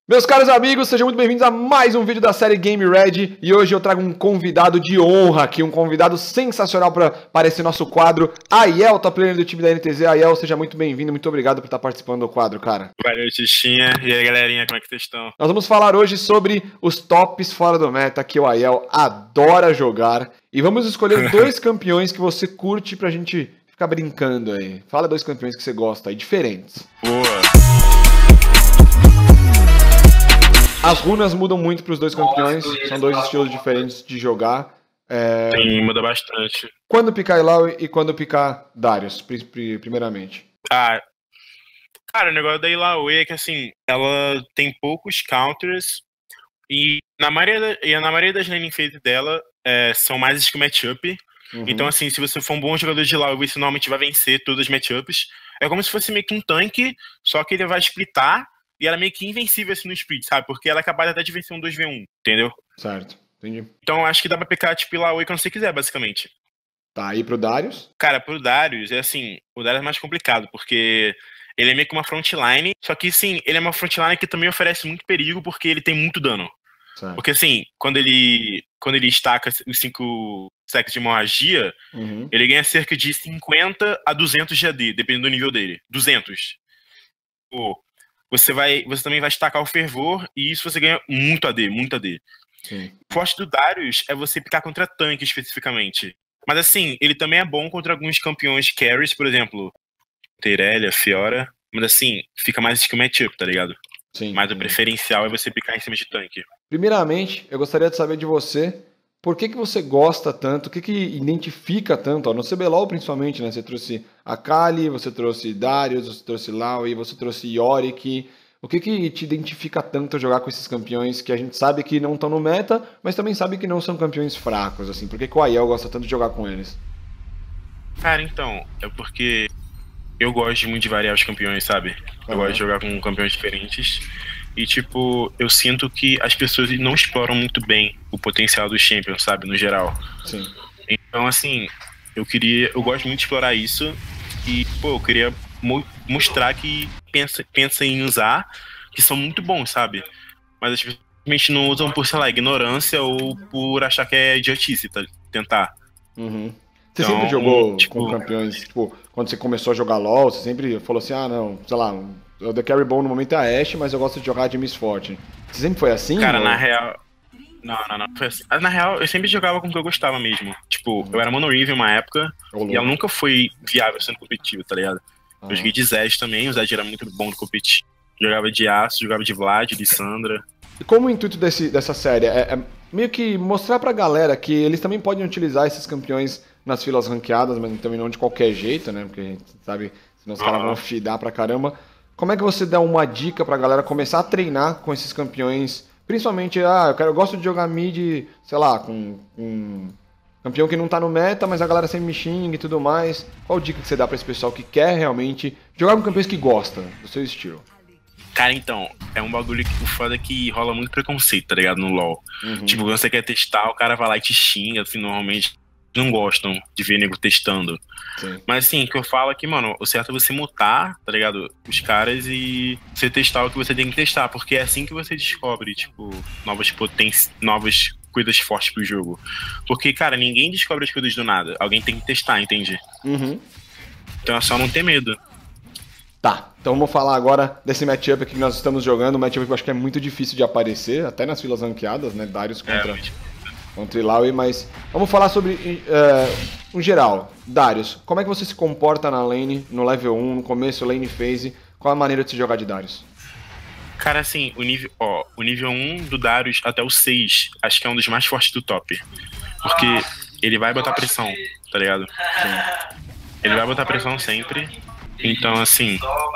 Meus caros amigos, sejam muito bem-vindos a mais um vídeo da série Game Ready e hoje eu trago um convidado de honra aqui, um convidado sensacional para esse nosso quadro, Aiel, top laner do time da NTZ. Aiel, seja muito bem-vindo, muito obrigado por estar participando do quadro, cara. Valeu, Tichinha. E aí, galerinha, como é que vocês estão? Nós vamos falar hoje sobre os tops fora do meta que o Aiel adora jogar e vamos escolher dois campeões que você curte pra gente ficar brincando aí. Fala dois campeões que você gosta aí, diferentes. Boa. As runas mudam muito para os dois campeões, são dois estilos diferentes de jogar. Sim, muda bastante. Quando picar Illaoi e quando picar Darius, primeiramente? Cara, o negócio da Illaoi é que, assim, ela tem poucos counters e na maioria das laning phase dela são mais skill matchup. Então, assim, se você for um bom jogador de Illaoi, você normalmente vai vencer todas as matchups. É como se fosse meio que um tanque, só que ele vai splitar. E ela é meio que invencível assim no split, sabe? Porque ela é capaz até de vencer um 2v1, entendeu? Certo, entendi. Então acho que dá pra picar tipo Illaoi quando você quiser, basicamente. Tá, aí pro Darius? Cara, pro Darius, o Darius é mais complicado, porque ele é meio que uma frontline, só que sim, ele é uma frontline que também oferece muito perigo, porque ele tem muito dano. Certo. Porque assim, quando ele estaca os 5 stacks de hemorragia, ele ganha cerca de 50 a 200 de AD, dependendo do nível dele. 200. Você também vai estacar o fervor e isso você ganha muito AD, muito AD. Sim. O forte do Darius é você picar contra tanque especificamente. Mas assim, ele também é bom contra alguns campeões carries, por exemplo, Irelia, Fiora. Mas assim, fica mais skill matchup, tá ligado? Sim. Mas o preferencial é você picar em cima de tanque. Primeiramente, eu gostaria de saber de você, por que você gosta tanto, o que identifica tanto, ó, no CBLOL principalmente, né? Você trouxe Akali, você trouxe Darius, você trouxe Illaoi, você trouxe Yorick. O que te identifica tanto jogar com esses campeões que a gente sabe que não estão no meta, mas também sabe que não são campeões fracos, assim? Por que o Aiel gosta tanto de jogar com eles? Cara, então, é porque eu gosto muito de variar os campeões, sabe? Eu gosto de jogar com campeões diferentes. E, tipo, eu sinto que as pessoas não exploram muito bem o potencial dos champions, sabe? No geral. Sim. Então, assim, eu gosto muito de explorar isso. E, pô, eu queria mostrar que pensa em usar, que são muito bons, sabe? Mas as pessoas simplesmente não usam por, sei lá, ignorância ou por achar que é idiotice, tentar. Você sempre jogou com campeões, tipo, quando você começou a jogar LoL, você sempre falou assim, ah, não, sei lá, o The Carry Ball no momento é a Ashe, mas eu gosto de jogar de Miss Fortune. Você sempre foi assim? Cara, na real... Não. Foi assim. Na real, eu sempre jogava com o que eu gostava mesmo. Tipo, eu era Mono Riven uma época, e ela nunca foi viável sendo competitiva, tá ligado? Eu joguei de Zed também, o Zed era muito bom no competir. Jogava de Yasuo, jogava de Vlad, de Sandra. E como o intuito dessa série é meio que mostrar pra galera que eles também podem utilizar esses campeões nas filas ranqueadas, mas também não de qualquer jeito, né? Porque a gente sabe, senão os caras vão feedar pra caramba. Como é que você dá uma dica pra galera começar a treinar com esses campeões? Principalmente, eu gosto de jogar mid, sei lá, com campeão que não tá no meta, mas a galera sempre me xinga e tudo mais. Qual dica que você dá pra esse pessoal que quer realmente jogar com campeões que gosta do seu estilo? Cara, então, é um bagulho que o foda é que rola muito preconceito, tá ligado, no LoL. Tipo, quando você quer testar, o cara vai lá e te xinga, assim, normalmente não gostam de ver nego testando. Sim. Mas assim, o que eu falo é que, mano, o certo é você mutar, tá ligado, os caras e você testar o que você tem que testar, porque é assim que você descobre, tipo, novas coisas fortes pro jogo. Porque, cara, ninguém descobre as coisas do nada, alguém tem que testar, entende? Então é só não ter medo. Tá, então vamos falar agora desse matchup aqui que nós estamos jogando, um matchup que eu acho que é muito difícil de aparecer, até nas filas ranqueadas, né, Darius contra Illaoi, mas vamos falar sobre, em geral, Darius, como é que você se comporta na lane, no level 1, no começo, lane phase, qual a maneira de se jogar de Darius? Cara, assim, o nível 1 do Darius até o 6, acho que é um dos mais fortes do top, porque ele vai botar pressão, tá ligado? Ele vai botar pressão sempre. Então, assim,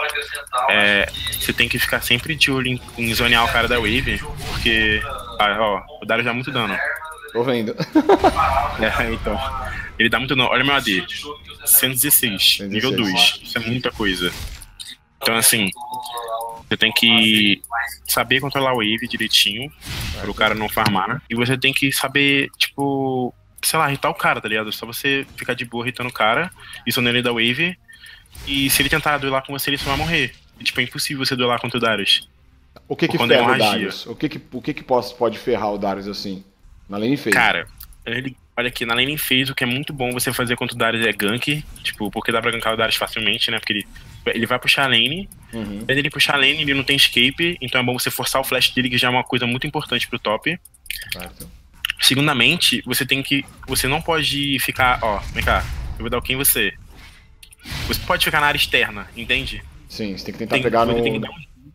você tem que ficar sempre de olho em zonear o cara da wave, porque, o Darius dá muito dano. Tô vendo. Então, ele dá muito dano. Olha meu AD, 116, nível 2, isso é muita coisa. Então, assim, você tem que saber controlar a wave direitinho, pro cara não farmar, e você tem que saber, tipo, sei lá, hitar o cara, tá ligado? Só você ficar de boa hitando o cara, e zoneando ele da wave. E se ele tentar duelar com você, ele só vai morrer. E, tipo, é impossível você duelar contra o Darius. O que quando é ferra o hemorragia. Darius? O que pode ferrar o Darius assim? Na lane phase. Cara, olha aqui, na lane phase o que é muito bom você fazer contra o Darius é gank, tipo, porque dá pra gankar o Darius facilmente, né? Porque ele vai puxar a lane, quando ele puxar a lane ele não tem escape, então é bom você forçar o flash dele, que já é uma coisa muito importante pro top. Certo. Segundamente, você não pode ficar, ó, vem cá, eu vou dar o que em você. Você pode ficar na área externa, entende? Sim, você tem que tentar pegar no... Você tem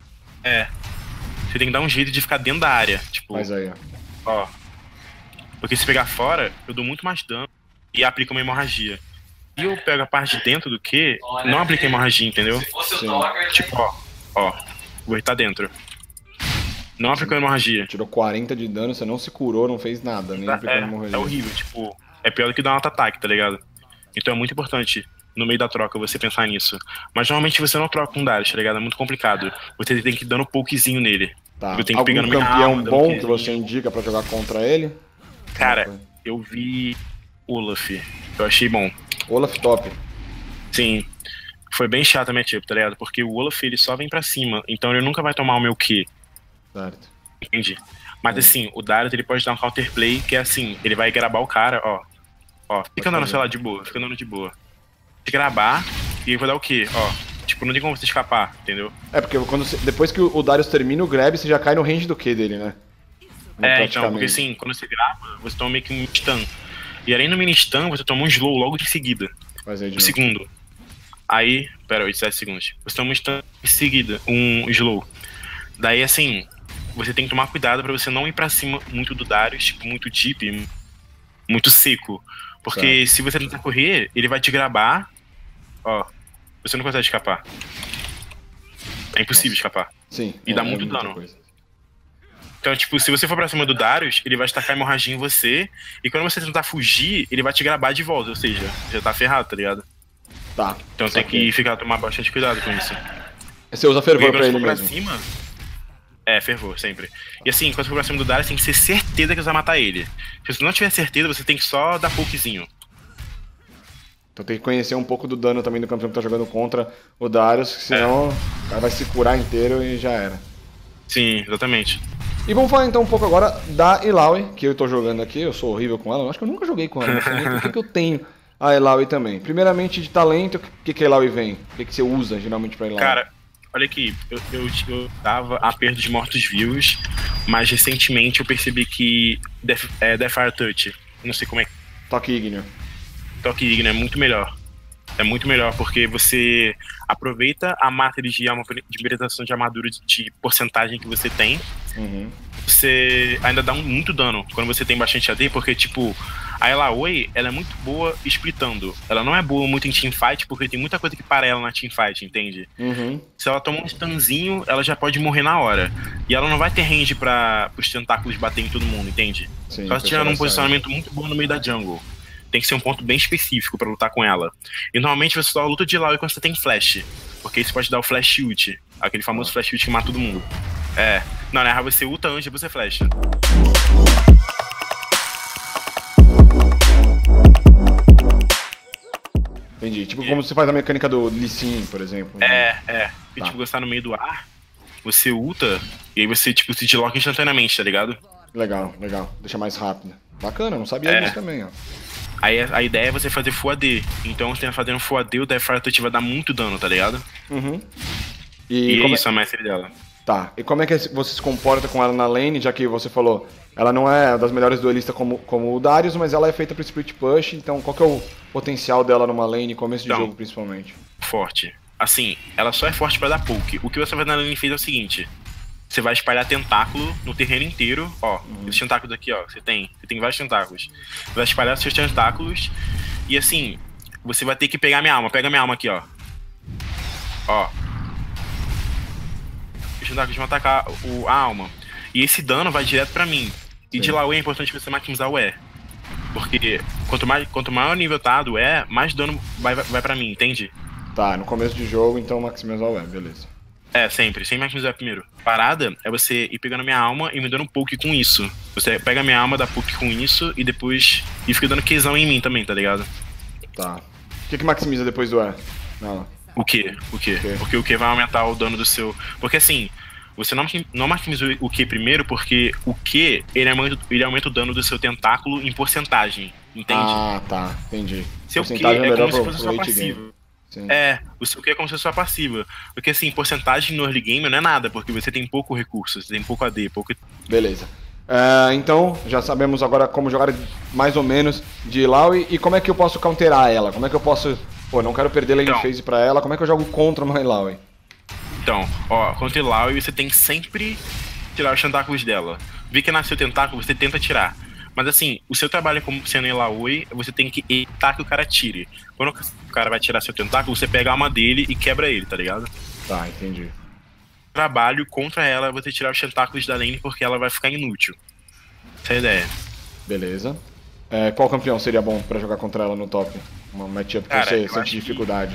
que dar um jeito de ficar dentro da área, tipo... Mas aí, ó. Porque se pegar fora, eu dou muito mais dano e aplico uma hemorragia. E eu pego a parte de dentro do que não aplica hemorragia, entendeu? Sim. Tipo, ó, vou estar dentro. Não aplicou hemorragia. Tirou 40 de dano, você não se curou, não fez nada, nem aplicou hemorragia. É horrível, tipo, é pior do que dar um auto-ataque, tá ligado? Então é muito importante, no meio da troca, você pensar nisso. Mas normalmente você não troca com Darius, tá ligado? É muito complicado. Você tem que ir dando pokezinho nele. Tá. Eu tenho que Algum pegar no campeão bom que você indica pra jogar contra ele? Cara, eu vi Olaf. Eu achei bom. Olaf top. Sim. Foi bem chato a matchup, tá ligado? Porque o Olaf, ele só vem pra cima. Então ele nunca vai tomar o meu Q. Certo. Entendi. Mas assim, o Darius, ele pode dar um counterplay, que é assim, ele vai grabar o cara, ó. Ó, fica andando, sei lá, de boa. Fica andando de boa. De gravar, e ele vai dar o quê? Ó. Tipo, não tem como você escapar, entendeu? É, porque depois que o Darius termina o grab, você já cai no range do Q dele, né? Então, porque assim, quando você grava, você toma meio que um stun. E além do mini stun, você toma um slow logo de seguida. Faz aí de novo. Segundo. Aí, pera, 87 segundos. Você toma um stun em seguida, um slow. Daí, assim, você tem que tomar cuidado pra você não ir pra cima muito do Darius, tipo, muito deep, muito seco. Porque se você tentar correr, ele vai te grabar, ó, você não consegue escapar. É impossível escapar. Sim. E dá muito dano. Então, tipo, se você for pra cima do Darius, ele vai estacar hemorragia em você, e quando você tentar fugir, ele vai te grabar de volta, ou seja, já tá ferrado, tá ligado? Tá. Então tem que tomar bastante cuidado com isso. Você usa fervor pra ele mesmo? Cima, fervor, sempre. E assim, quando você for pra cima do Darius, tem que ter certeza que você vai matar ele. Se você não tiver certeza, você tem que só dar pokezinho. Então tem que conhecer um pouco do dano também do campeão que tá jogando contra o Darius, senão o cara vai se curar inteiro e já era. Sim, exatamente. E vamos falar então um pouco agora da Illaoi, que eu tô jogando aqui, eu sou horrível com ela, eu acho que eu nunca joguei com ela, não sei nem por que eu tenho a Illaoi também. Primeiramente de talento, o que a Illaoi vem? O que você usa geralmente pra Illaoi? Cara, olha aqui, eu tava a perda de mortos-vivos, mas recentemente eu percebi que Deathfire Touch, não sei como é. Toque Igneo. Toque Igneo é muito melhor. É muito melhor porque você aproveita a mata de alma de meditação de armadura de porcentagem que você tem. Você ainda dá muito dano quando você tem bastante AD, porque tipo, a Illaoi, ela é muito boa splitando. Ela não é boa muito em teamfight, porque tem muita coisa que para ela na teamfight, entende? Se ela toma um stunzinho, ela já pode morrer na hora. E ela não vai ter range para os tentáculos bater em todo mundo, entende? Sim, só se tiver num posicionamento muito bom no meio da jungle. Tem que ser um ponto bem específico pra lutar com ela. E normalmente você só luta de Illaoi quando você tem flash. Porque isso pode dar o flash ult. Aquele famoso flash ult que mata todo mundo. Não, né? Você ulta antes de você flash. Entendi. Tipo como você faz a mecânica do Lee Sin, por exemplo. Porque, tipo, você tá no meio do ar, você ulta, e aí você, tipo, se desloca instantaneamente, tá ligado? Legal. Deixa mais rápido. Bacana, não sabia disso também, ó. Aí a ideia é você fazer Full AD. Então você fazendo Full AD, o Deathfire Touch vai dar muito dano, tá ligado? E isso é a mestre dela. Tá, e como é que você se comporta com ela na lane, já que você falou, ela não é das melhores duelistas como o Darius, mas ela é feita pro split push, então qual que é o potencial dela numa lane, começo de jogo principalmente? Forte. Assim, ela só é forte pra dar poke. O que você vai na lane phase é o seguinte: você vai espalhar tentáculo no terreno inteiro, ó. Esses tentáculos aqui, ó, você tem vários tentáculos. Você vai espalhar seus tentáculos e assim, você vai ter que pegar minha alma. Pega minha alma aqui, ó. Ó. Os tentáculos vão atacar a alma. E esse dano vai direto pra mim. E de lá o E é importante você maximizar o E. Porque quanto maior o nível tá do E, mais dano vai pra mim, entende? Tá, no começo de jogo, então maximizar o E, beleza. Sempre, sem maximizar primeiro. Parada é você ir pegando minha alma e me dando um poke com isso. Você pega minha alma, dá poke com isso e depois. E fica dando Qzão em mim também, tá ligado? Tá. O que maximiza depois do E? Não. O quê? Porque o Q vai aumentar o dano do seu. Porque assim, você não maximiza o Q primeiro, porque o Q, ele aumenta o dano do seu tentáculo em porcentagem, entende? Ah, tá, entendi. Seu Q é como se fosse sua passiva. O seu Q é como se fosse sua passiva. Porque assim, porcentagem no early game não é nada, porque você tem pouco recurso, você tem pouco AD, pouco... Beleza. Então, já sabemos agora como jogar mais ou menos de Illaoi e como é que eu posso counterar ela? Como é que eu posso... Pô, não quero perder lane phase pra ela, como é que eu jogo contra uma Illaoi? Então, ó, contra Illaoi você tem que sempre tirar os tentáculos dela. Vi que nasceu o tentáculo, você tenta tirar. Mas assim, o seu trabalho como sendo Illaoi, você tem que evitar que o cara tire. Quando o cara vai tirar seu tentáculo, você pega a alma dele e quebra ele, tá ligado? Tá, entendi. Trabalho contra ela é você tirar os tentáculos da lane porque ela vai ficar inútil. Essa é a ideia. Beleza. Qual campeão seria bom pra jogar contra ela no top? Uma matchup que você sente dificuldade.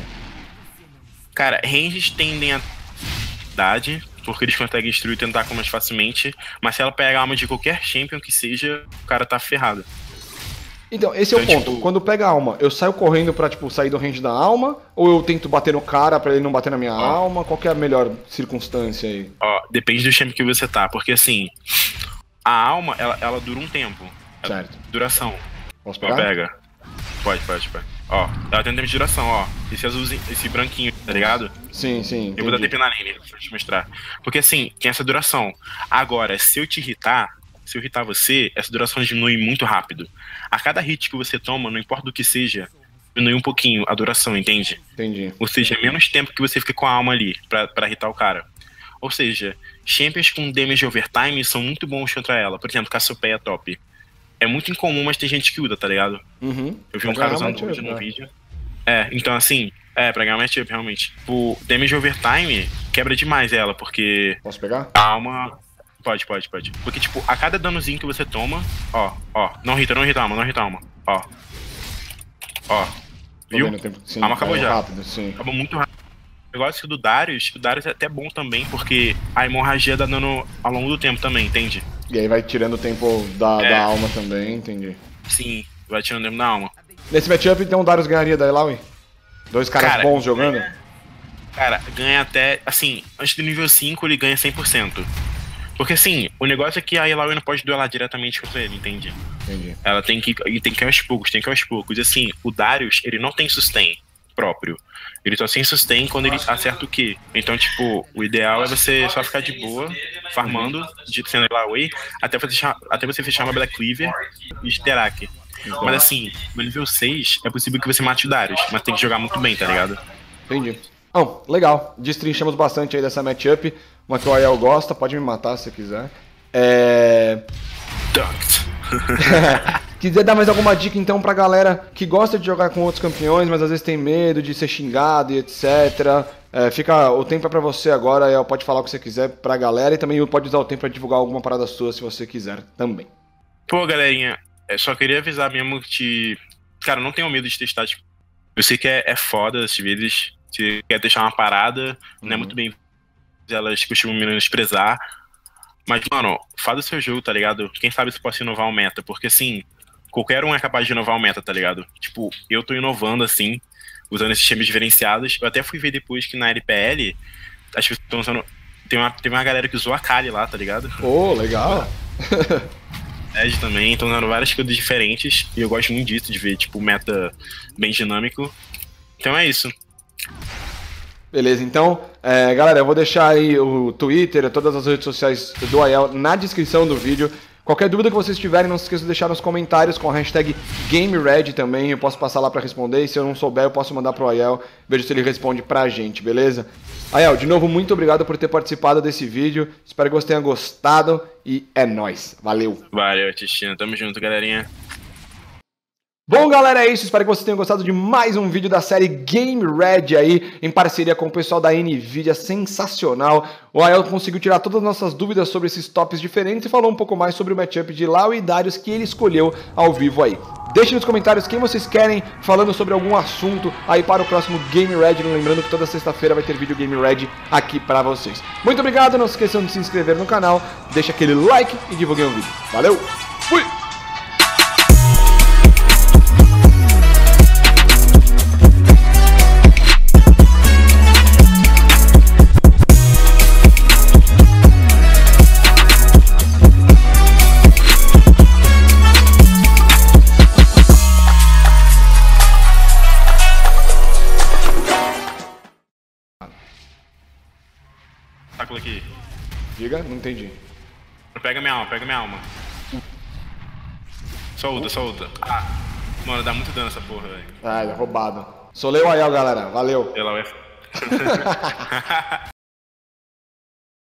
Cara, ranges tendem a idade, porque eles conseguem destruir o tentáculo mais facilmente, mas se ela pegar a alma de qualquer champion que seja, o cara tá ferrado. Então, esse é o ponto. Tipo... Quando pega a alma, eu saio correndo pra, tipo, sair do range da alma, ou eu tento bater no cara pra ele não bater na minha alma? Qual que é a melhor circunstância aí? Ó, depende do champion que você tá, porque assim, a alma, ela dura um tempo. Certo. Duração. Posso pegar? Pega. Pode. Ó, ela tem um tempo de duração, ó. Esse azulzinho, esse branquinho, tá ligado? Sim, Eu vou dar TP na lane pra te mostrar. Porque assim, tem essa duração. Agora, se eu irritar você, essa duração diminui muito rápido. A cada hit que você toma, não importa do que seja, diminui um pouquinho a duração, entende? Entendi. Ou seja, é menos tempo que você fica com a alma ali pra irritar o cara. Ou seja, champions com damage overtime são muito bons contra ela. Por exemplo, Cassiopeia top. É muito incomum, mas tem gente que usa, tá ligado? Uhum. Eu vi um cara usando hoje no vídeo. Então assim, pra ganhar matchup, realmente. O damage overtime quebra demais ela, porque... Posso pegar? A alma... Pode. Porque, tipo, a cada danozinho que você toma... Ó. Não irrita a alma. Ó. Viu? Sim, a alma acabou já. Rápido, sim. Acabou muito rápido. O negócio do Darius, é até bom também, porque a hemorragia dá dano ao longo do tempo também, entende? E aí vai tirando o tempo da alma também, entendi. Sim, vai tirando o tempo da alma. Nesse matchup, então, o Darius ganharia da Illaoi? Dois caras bons jogando? Cara, ganha até... Assim, antes do nível 5, ele ganha 100%. Porque, assim, o negócio é que a Illaoi não pode duelar diretamente contra ele, entende? Entendi. Ela tem que ir aos poucos, E, assim, o Darius, ele não tem sustain próprio. Ele só tem sustain quando ele acerta o Q. Então, tipo, o ideal é você só ficar de boa, farmando, sendo Illaoi, até você fechar uma Black Cleaver e Sterak. Mas assim, no nível 6 é possível que você mate o Darius, mas tem que jogar muito bem, tá ligado? Entendi. Bom, legal. Destrinchamos bastante aí dessa matchup. Uma que o Aiel gosta, pode me matar se quiser. Dunked. Quiser dar mais alguma dica então pra galera que gosta de jogar com outros campeões, mas às vezes tem medo de ser xingado e etc. O tempo é pra você agora, Aiel, pode falar o que você quiser pra galera e também pode usar o tempo pra divulgar alguma parada sua se você quiser também. Pô, galerinha, só queria avisar mesmo que, cara, não tenham medo de testar. Tipo, eu sei que é foda às vezes, se quer deixar uma parada, não é muito bem, elas costumam menosprezar. Mas, mano, faz o seu jogo, tá ligado? Quem sabe você pode inovar o meta, porque assim, qualquer um é capaz de inovar o meta, tá ligado? Tipo, eu tô inovando assim, usando esses times diferenciados. Eu até fui ver depois que na LPL, acho que estão usando. Tem uma galera que usou a Kali lá, tá ligado? Pô, legal! Edge também, estão usando várias coisas diferentes. E eu gosto muito disso, de ver, tipo, meta bem dinâmico. Então é isso. Beleza, então, galera, eu vou deixar aí o Twitter, todas as redes sociais do Aiel na descrição do vídeo. Qualquer dúvida que vocês tiverem, não se esqueçam de deixar nos comentários com a hashtag GameRed também. Eu posso passar lá pra responder e se eu não souber, eu posso mandar pro Aiel, vejo se ele responde pra gente, beleza? Aiel, de novo, muito obrigado por ter participado desse vídeo. Espero que vocês tenham gostado e é nóis. Valeu! Valeu, Tistina. Tamo junto, galerinha. Bom, galera, é isso. Espero que vocês tenham gostado de mais um vídeo da série GameRed aí, em parceria com o pessoal da NVIDIA. Sensacional. O Aiel conseguiu tirar todas as nossas dúvidas sobre esses tops diferentes e falou um pouco mais sobre o matchup de Illaoi e Darius que ele escolheu ao vivo aí. Deixem nos comentários quem vocês querem falando sobre algum assunto aí para o próximo GameRed. Lembrando que toda sexta-feira vai ter vídeo GameRed aqui para vocês. Muito obrigado, não se esqueçam de se inscrever no canal, deixa aquele like e divulguem o vídeo. Valeu, fui! Táculo aqui. Diga, não entendi. Pega minha alma. Só ulta. Ah, mano, dá muito dano essa porra, velho. Ah, é roubado. Solei o Aiel, galera. Valeu. Ela vai.